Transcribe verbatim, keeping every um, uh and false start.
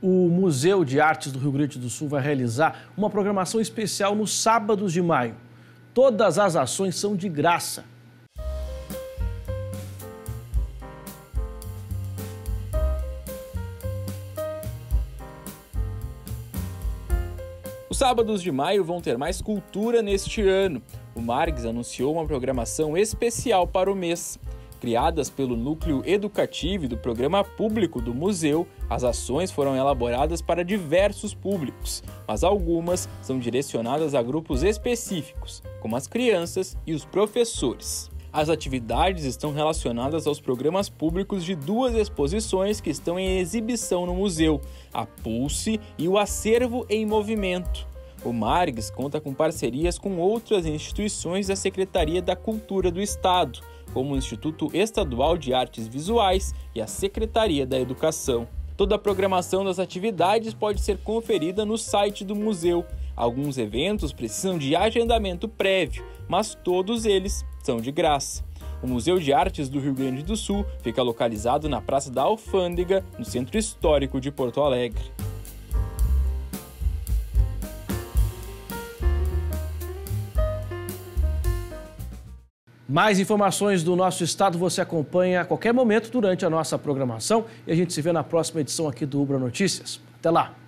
O Museu de Artes do Rio Grande do Sul vai realizar uma programação especial nos sábados de maio. Todas as ações são de graça. Os sábados de maio vão ter mais cultura neste ano. O Margs anunciou uma programação especial para o mês. Criadas pelo Núcleo Educativo e do Programa Público do Museu, as ações foram elaboradas para diversos públicos, mas algumas são direcionadas a grupos específicos, como as crianças e os professores. As atividades estão relacionadas aos programas públicos de duas exposições que estão em exibição no museu, a Pulse e o Acervo em Movimento. O Margs conta com parcerias com outras instituições da Secretaria da Cultura do Estado, como o Instituto Estadual de Artes Visuais e a Secretaria da Educação. Toda a programação das atividades pode ser conferida no site do museu. Alguns eventos precisam de agendamento prévio, mas todos eles são de graça. O Museu de Artes do Rio Grande do Sul fica localizado na Praça da Alfândega, no Centro Histórico de Porto Alegre. Mais informações do nosso estado você acompanha a qualquer momento durante a nossa programação e a gente se vê na próxima edição aqui do Ubra Notícias. Até lá!